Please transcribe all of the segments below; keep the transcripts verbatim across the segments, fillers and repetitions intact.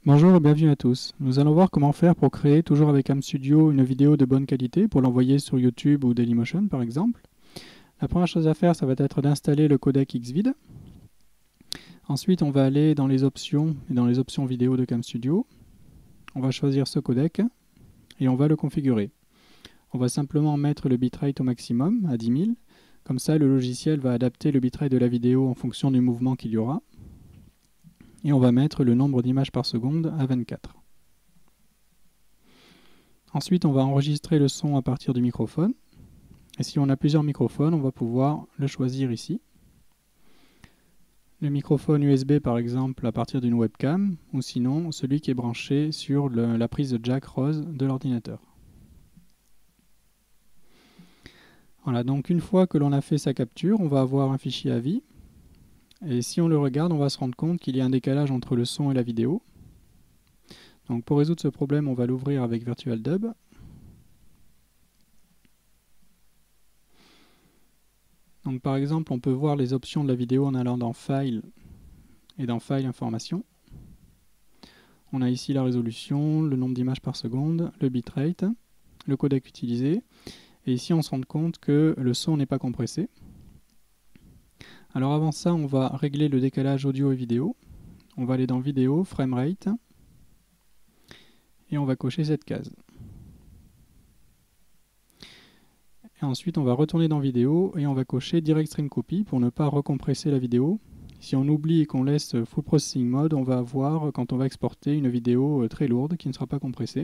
Bonjour et bienvenue à tous. Nous allons voir comment faire pour créer, toujours avec CamStudio, une vidéo de bonne qualité pour l'envoyer sur YouTube ou Dailymotion par exemple. La première chose à faire, ça va être d'installer le codec Xvid. Ensuite, on va aller dans les options et dans les options vidéo de CamStudio. On va choisir ce codec et on va le configurer. On va simplement mettre le bitrate au maximum, à dix mille. Comme ça, le logiciel va adapter le bitrate de la vidéo en fonction du mouvement qu'il y aura. Et on va mettre le nombre d'images par seconde à vingt-quatre. Ensuite, on va enregistrer le son à partir du microphone. Et si on a plusieurs microphones, on va pouvoir le choisir ici. Le microphone U S B par exemple à partir d'une webcam, ou sinon celui qui est branché sur le, la prise de jack rose de l'ordinateur. Voilà, donc une fois que l'on a fait sa capture, on va avoir un fichier A V I. Et si on le regarde, on va se rendre compte qu'il y a un décalage entre le son et la vidéo. Donc pour résoudre ce problème, on va l'ouvrir avec VirtualDub. Donc par exemple, on peut voir les options de la vidéo en allant dans File et dans File Information. On a ici la résolution, le nombre d'images par seconde, le bitrate, le codec utilisé. Et ici, on se rend compte que le son n'est pas compressé. Alors avant ça, on va régler le décalage audio et vidéo. On va aller dans Vidéo, Framerate, et on va cocher cette case. Et ensuite, on va retourner dans Vidéo et on va cocher Direct Stream Copy pour ne pas recompresser la vidéo. Si on oublie et qu'on laisse Full Processing Mode, on va avoir, quand on va exporter, une vidéo très lourde qui ne sera pas compressée.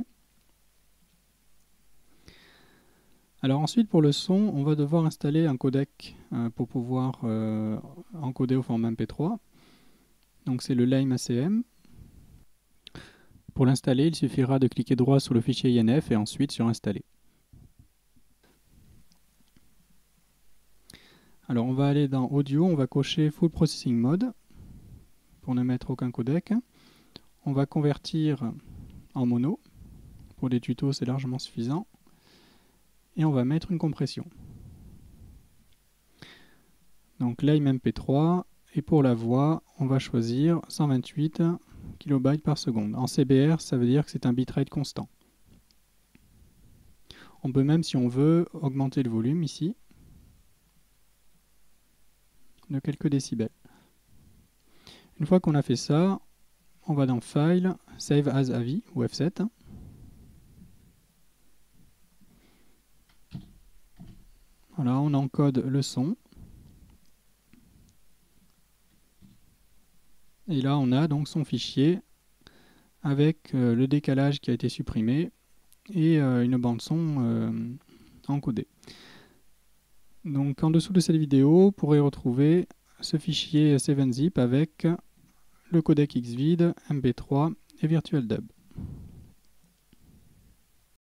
Alors ensuite, pour le son, on va devoir installer un codec euh, pour pouvoir euh, encoder au format M P trois. Donc c'est le Lime A C M. Pour l'installer, il suffira de cliquer droit sur le fichier I N F et ensuite sur Installer. Alors on va aller dans Audio, on va cocher Full Processing Mode pour ne mettre aucun codec. On va convertir en mono. Pour des tutos, c'est largement suffisant. Et on va mettre une compression. Donc Lime M P trois, et pour la voix, on va choisir cent vingt-huit kilobytes par seconde. En C B R, ça veut dire que c'est un bitrate constant. On peut même, si on veut, augmenter le volume ici de quelques décibels. Une fois qu'on a fait ça, on va dans File, Save as A V I ou F sept. Voilà, on encode le son. Et là, on a donc son fichier avec euh, le décalage qui a été supprimé et euh, une bande son euh, encodée. Donc en dessous de cette vidéo, vous pourrez retrouver ce fichier seven zip avec le codec Xvid, M P trois et VirtualDub.